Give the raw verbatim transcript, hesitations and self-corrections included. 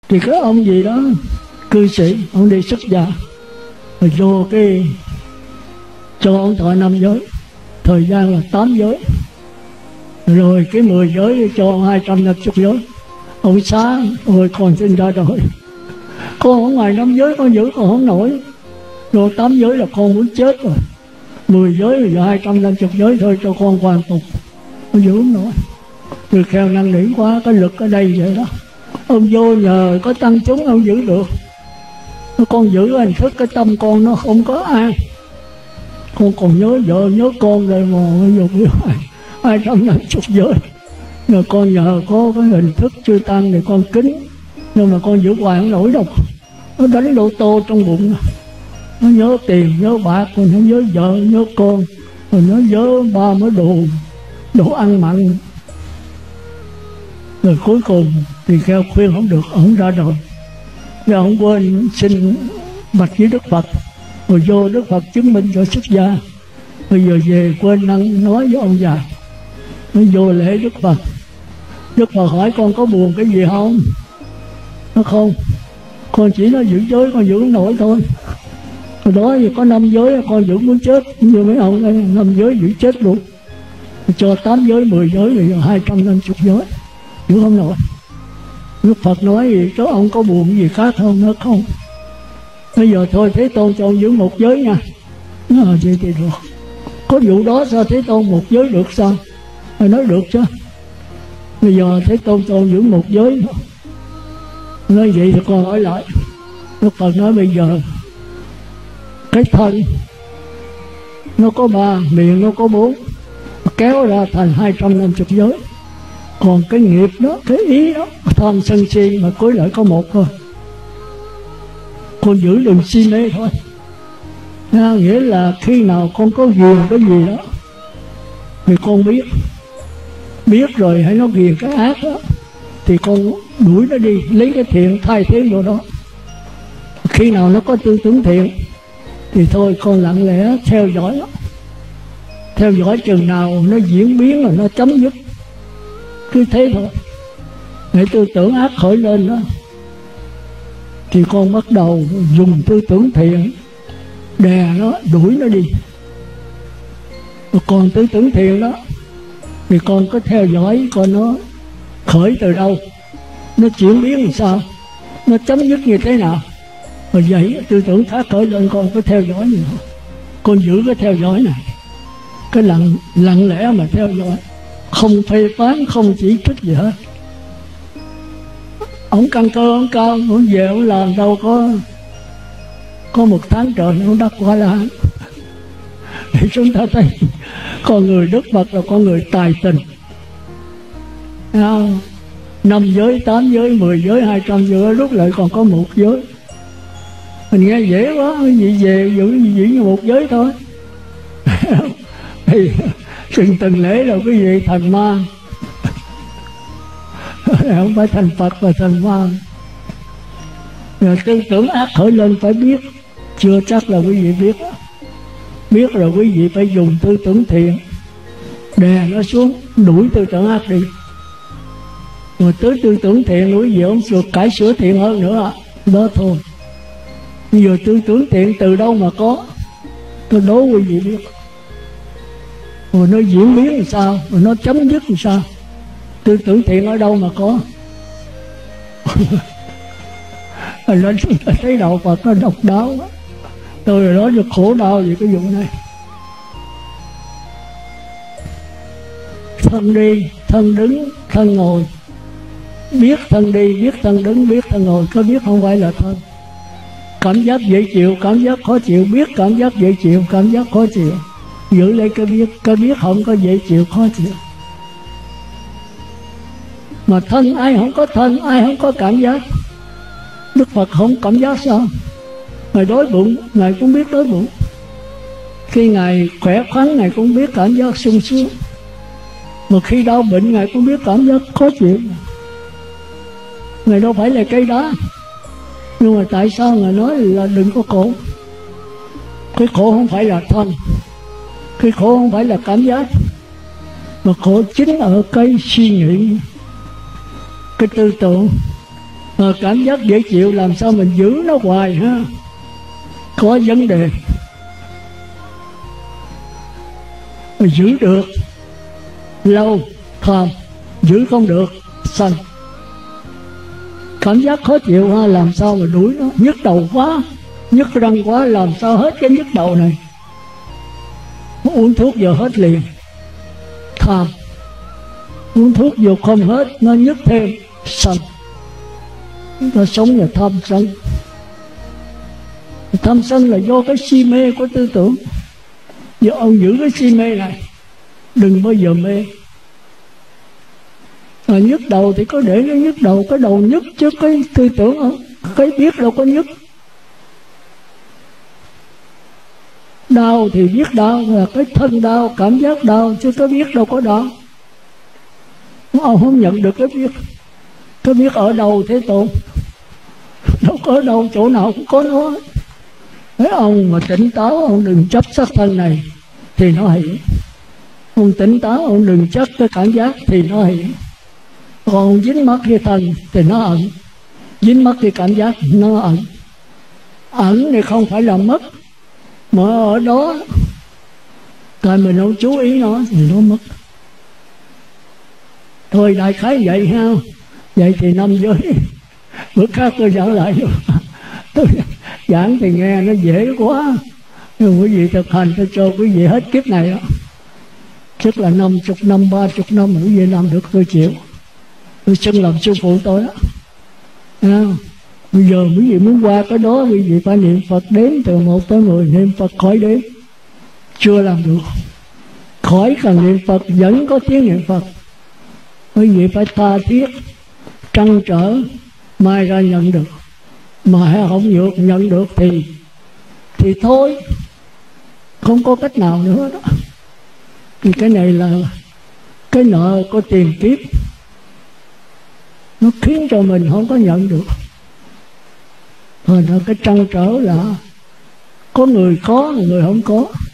Thì cái ông gì đó cư sĩ, ông đi xuất gia, rồi vô cái cho ông thọ năm giới, thời gian là tám giới, rồi cái mười giới cho hai trăm năm chục giới. Ông sáng rồi còn sinh ra đời, con ở ngoài năm giới con giữ còn không nổi, rồi tám giới là con muốn chết rồi, mười giới rồi hai trăm năm chục giới thôi cho con hoàn tục, con giữ không nổi. Người kheo năng nỉ quá, cái lực ở đây vậy đó. Ông vô nhờ có tăng chúng ông giữ được. Con giữ hình thức cái tâm con nó không có an. Con còn nhớ vợ nhớ con rồi mà dục hai trăm năm chục giới. Rồi con nhờ có cái hình thức chư tăng thì con kính, nhưng mà con giữ hoài không nổi đâu. Nó đánh lô tô trong bụng, nó nhớ tiền nhớ bạc, còn nó nhớ vợ nhớ con, rồi nó nhớ ba mấy đồ đồ ăn mặn. Rồi cuối cùng thì kheo khuyên không được, ông ra đời. Rồi ông quên xin bạch với Đức Phật, rồi vô Đức Phật chứng minh cho xuất gia. Bây giờ về quên năng nói với ông già, nó vô lễ Đức Phật. Đức Phật hỏi con có buồn cái gì không? Nó không, con chỉ nói giữ giới con giữ không nổi thôi. Hồi đó thì có năm giới con giữ muốn chết, như mấy ông đây năm giới giữ chết luôn. Cho tám giới, mười giới rồi hai trăm năm chục giới giữ không nổi. Đức Phật nói gì cho ông có buồn gì khác không? Nó không. Bây giờ thôi Thế Tôn cho ông giữ một giới nha. Nó là gì thì được. Có vụ đó sao Thế Tôn một giới được sao? Phải nói được chứ. Bây giờ Thế Tôn cho ông giữ một giới nữa. Nói vậy thì con hỏi lại. Đức Phật nói bây giờ cái thân nó có ba, miệng nó có bốn, kéo ra thành hai trăm năm mươi giới. Còn cái nghiệp đó, cái ý đó, tham sân si mà cuối lại có một thôi. Con giữ đừng si mê thôi. Nha, nghĩa là khi nào con có ghiền cái gì đó thì con biết. Biết rồi hãy nó ghiền cái ác đó thì con đuổi nó đi, lấy cái thiện thay thế vô đó. Khi nào nó có tư tưởng thiện thì thôi con lặng lẽ theo dõi đó. Theo dõi chừng nào nó diễn biến rồi nó chấm dứt, cứ thế thôi. Để tư tưởng ác khởi lên đó thì con bắt đầu dùng tư tưởng thiện đè nó, đuổi nó đi. Còn tư tưởng thiện đó thì con có theo dõi coi nó khởi từ đâu, nó chuyển biến làm sao, nó chấm dứt như thế nào. Rồi vậy tư tưởng khác khởi lên con có theo dõi gì không? Con giữ cái theo dõi này, cái lặng, lặng lẽ mà theo dõi, không phê phán, không chỉ trích gì hết. Ông căn cơ ông cao, ông về ông làm đâu có có một tháng trời ông đắc quả La Hán. Thì chúng ta thấy con người Đức Phật là con người tài tình. Năm giới, tám giới, mười giới, hai trăm giới, lúc lại còn có một giới. Mình nghe dễ quá, cái gì về giữ gì như một giới thôi. Thì từng từng lễ là cái gì thành ma. Không phải thành Phật mà thành ma. Rồi tư tưởng ác khởi lên phải biết, chưa chắc là quý vị biết. Biết rồi quý vị phải dùng tư tưởng thiện đè nó xuống, đuổi tư tưởng ác đi. Rồi tới tư tưởng thiện quý vị không sửa, cải sửa thiện hơn nữa. Đó thôi. Bây giờ tư tưởng thiện từ đâu mà có? Tôi đố quý vị biết. Rồi nó diễn biến làm sao, rồi nó chấm dứt làm sao? Tư tưởng thiện ở đâu mà có? Nên chúng ta thấy đạo Phật nó độc đáo quá. Tôi rồi nói cho khổ đau về cái vụ này. Thân đi, thân đứng, thân ngồi. Biết thân đi, biết thân đứng, biết thân ngồi. Có biết không phải là thân. Cảm giác dễ chịu, cảm giác khó chịu. Biết cảm giác dễ chịu, cảm giác khó chịu. Giữ lấy cái biết, cái biết không có dễ chịu, khó chịu. Mà thân ai không có thân, ai không có cảm giác. Đức Phật không cảm giác sao? Ngài đói bụng, Ngài cũng biết đói bụng. Khi Ngài khỏe khoắn, Ngài cũng biết cảm giác sung sướng. Mà khi đau bệnh, Ngài cũng biết cảm giác khó chịu. Ngài đâu phải là cây đá. Nhưng mà tại sao Ngài nói là đừng có khổ? Cái khổ không phải là thân, cái khổ không phải là cảm giác, mà khổ chính ở cái suy nghĩ, cái tư tưởng. à, cảm giác dễ chịu làm sao mình giữ nó hoài ha, có vấn đề. Mà giữ được lâu tham, giữ không được sân. Cảm giác khó chịu ha, làm sao mà đuổi nó. Nhức đầu quá, nhức răng quá, làm sao hết cái nhức đầu này. Uống thuốc giờ hết liền, tham. Uống thuốc vô không hết, nó nhức thêm, sân. Chúng ta sống là tham sân. Tham sân là do cái si mê của tư tưởng. Giờ ông giữ cái si mê này, đừng bao giờ mê. Mà nhức đầu thì có để nó nhức đầu, cái đầu nhức chứ cái tư tưởng không, cái biết đâu có nhức. Đau thì biết đau, là cái thân đau, cảm giác đau, chứ cái biết đâu có đau. Ông không nhận được cái biết. Cái biết ở đâu thế Tôn? Đâu có ở đâu, chỗ nào cũng có nó. Thế ông mà tỉnh táo, ông đừng chấp sắc thân này thì nó hiện. Ông tỉnh táo, ông đừng chấp cái cảm giác thì nó hiện. Còn dính mắc cái thân thì nó ẩn, dính mắc cái cảm giác nó ẩn. Ẩn thì không phải là mất, mà ở đó tại mình không chú ý nó thì nó mất. Thôi đại khái vậy ha. Vậy thì năm giới bữa khác tôi giảng lại. Tôi giảng thì nghe nó dễ quá, nhưng quý vị thực hành tôi cho quý vị hết kiếp này đó. Chắc là năm chục năm, ba chục năm mà quý vị làm được tôi chịu. Tôi xưng làm sư phụ tôi đó. À, bây giờ quý vị muốn qua cái đó, quý vị phải niệm Phật đếm từ một tới mười, niệm Phật khỏi đếm. Chưa làm được. Khỏi cần niệm Phật, vẫn có tiếng niệm Phật. Quý vị phải tha thiết, trăn trở, mai ra nhận được. Mà không được nhận được thì thì thôi, không có cách nào nữa đó. Thì cái này là cái nợ của tiền kiếp, nó khiến cho mình không có nhận được. Rồi cái trăn trở là có người có, người không có.